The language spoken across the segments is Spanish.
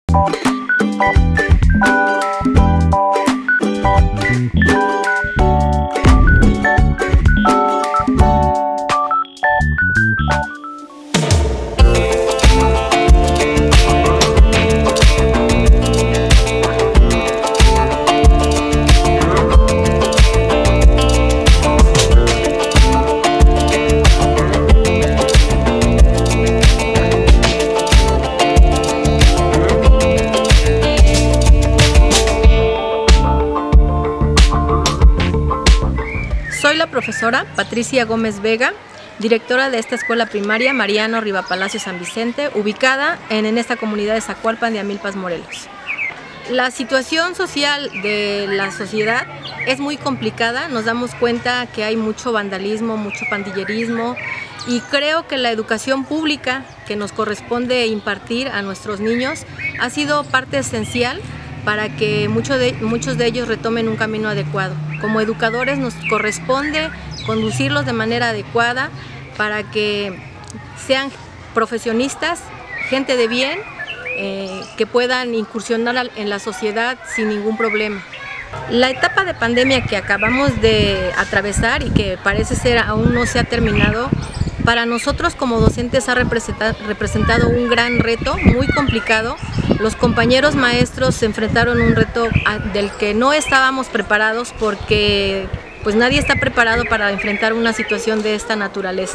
Soy la profesora Patricia Gómez Vega, directora de esta escuela primaria Mariano Rivapalacio San Vicente, ubicada en esta comunidad de Zacualpan de Amilpas, Morelos. La situación social de la sociedad es muy complicada, nos damos cuenta que hay mucho vandalismo, mucho pandillerismo, y creo que la educación pública que nos corresponde impartir a nuestros niños ha sido parte esencial para que muchos de ellos retomen un camino adecuado. Como educadores nos corresponde conducirlos de manera adecuada para que sean profesionistas, gente de bien, que puedan incursionar en la sociedad sin ningún problema. La etapa de pandemia que acabamos de atravesar y que parece ser aún no se ha terminado, para nosotros como docentes ha representado un gran reto, muy complicado. Los compañeros maestros se enfrentaron a un reto del que no estábamos preparados porque pues nadie está preparado para enfrentar una situación de esta naturaleza.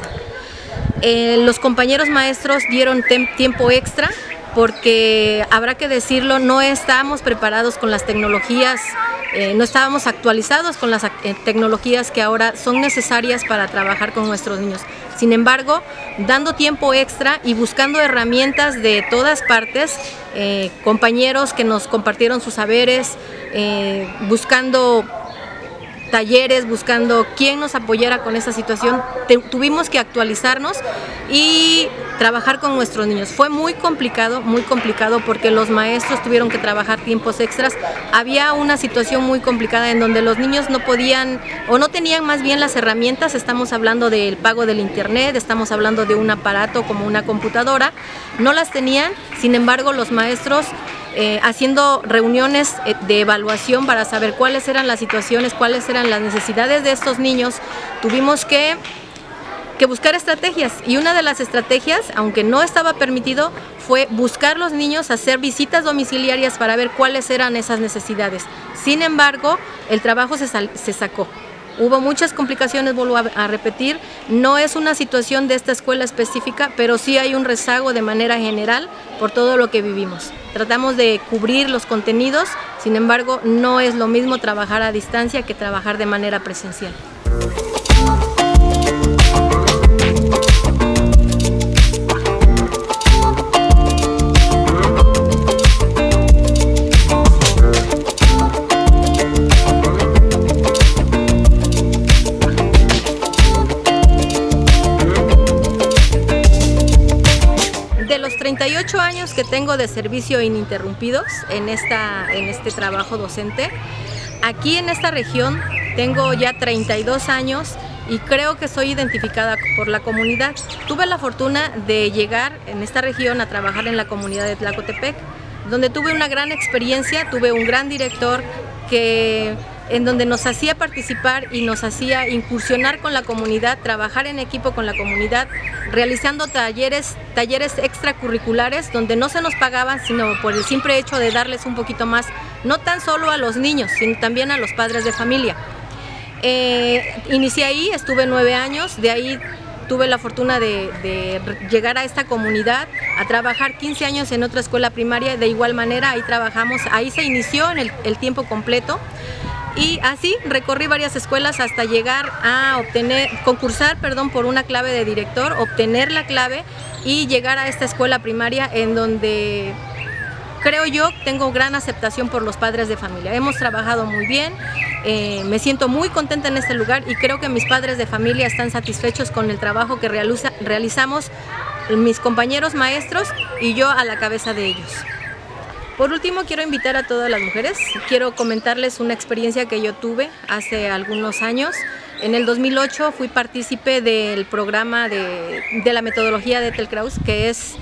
Los compañeros maestros dieron tiempo extra porque, habrá que decirlo, no estábamos preparados con las tecnologías, no estábamos actualizados con las tecnologías que ahora son necesarias para trabajar con nuestros niños. Sin embargo, dando tiempo extra y buscando herramientas de todas partes, compañeros que nos compartieron sus saberes, buscando talleres, buscando quién nos apoyara con esta situación, tuvimos que actualizarnos y trabajar con nuestros niños. Fue muy complicado porque los maestros tuvieron que trabajar tiempos extras. Había una situación muy complicada en donde los niños no podían o no tenían más bien las herramientas. Estamos hablando del pago del internet, estamos hablando de un aparato como una computadora, no las tenían. Sin embargo, los maestros haciendo reuniones de evaluación para saber cuáles eran las situaciones, cuáles eran las necesidades de estos niños, tuvimos que buscar estrategias, y una de las estrategias, aunque no estaba permitido, fue buscar los niños, hacer visitas domiciliarias para ver cuáles eran esas necesidades. Sin embargo, el trabajo se sacó. Hubo muchas complicaciones, vuelvo a repetir, no es una situación de esta escuela específica, pero sí hay un rezago de manera general por todo lo que vivimos. Tratamos de cubrir los contenidos, sin embargo, no es lo mismo trabajar a distancia que trabajar de manera presencial. De los 38 años que tengo de servicio ininterrumpidos en este trabajo docente, aquí en esta región tengo ya 32 años y creo que soy identificada por la comunidad. Tuve la fortuna de llegar en esta región a trabajar en la comunidad de Tlacotepec, donde tuve una gran experiencia, tuve un gran director en donde nos hacía participar y nos hacía incursionar con la comunidad, trabajar en equipo con la comunidad, realizando talleres extracurriculares donde no se nos pagaban, sino por el simple hecho de darles un poquito más, no tan solo a los niños, sino también a los padres de familia. Inicié ahí, estuve 9 años, de ahí tuve la fortuna de llegar a esta comunidad, a trabajar 15 años en otra escuela primaria. De igual manera ahí trabajamos, ahí se inició en el tiempo completo, y así recorrí varias escuelas hasta llegar a concursar por una clave de director, obtener la clave y llegar a esta escuela primaria en donde creo yo tengo gran aceptación por los padres de familia. Hemos trabajado muy bien, me siento muy contenta en este lugar y creo que mis padres de familia están satisfechos con el trabajo que realizamos mis compañeros maestros y yo a la cabeza de ellos. Por último, quiero invitar a todas las mujeres, quiero comentarles una experiencia que yo tuve hace algunos años. En el 2008 fui partícipe del programa de la metodología de Ethel Kraus, que es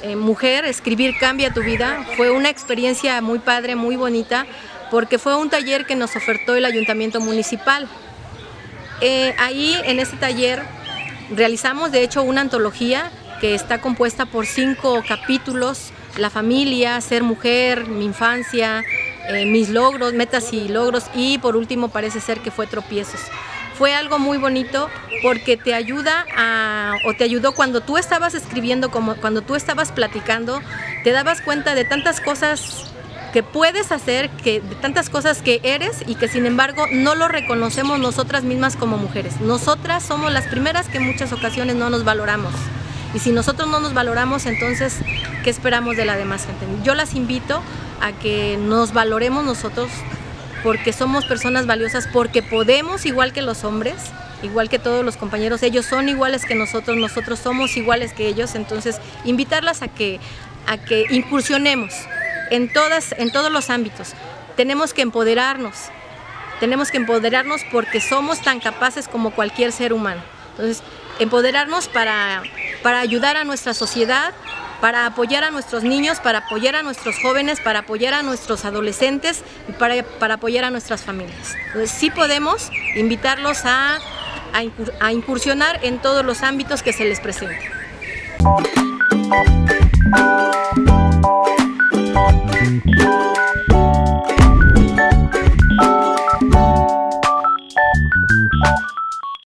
Mujer, escribir cambia tu vida. Fue una experiencia muy padre, muy bonita, porque fue un taller que nos ofertó el Ayuntamiento Municipal. Ahí en este taller realizamos de hecho una antología que está compuesta por 5 capítulos: la familia, ser mujer, mi infancia, mis logros, metas y logros, y por último parece ser que fue tropiezos. Fue algo muy bonito porque te ayuda te ayudó cuando tú estabas escribiendo, como cuando tú estabas platicando, te dabas cuenta de tantas cosas que puedes hacer, de tantas cosas que eres y que sin embargo no lo reconocemos nosotras mismas como mujeres. Nosotras somos las primeras que en muchas ocasiones no nos valoramos. Y si nosotros no nos valoramos, entonces, ¿qué esperamos de la demás gente? Yo las invito a que nos valoremos nosotros, porque somos personas valiosas, porque podemos, igual que los hombres, igual que todos los compañeros. Ellos son iguales que nosotros somos iguales que ellos. Entonces, invitarlas a que incursionemos en todos los ámbitos. Tenemos que empoderarnos porque somos tan capaces como cualquier ser humano. Entonces, empoderarnos para ayudar a nuestra sociedad, para apoyar a nuestros niños, para apoyar a nuestros jóvenes, para apoyar a nuestros adolescentes y para apoyar a nuestras familias. Entonces, sí podemos invitarlos a incursionar en todos los ámbitos que se les presenten.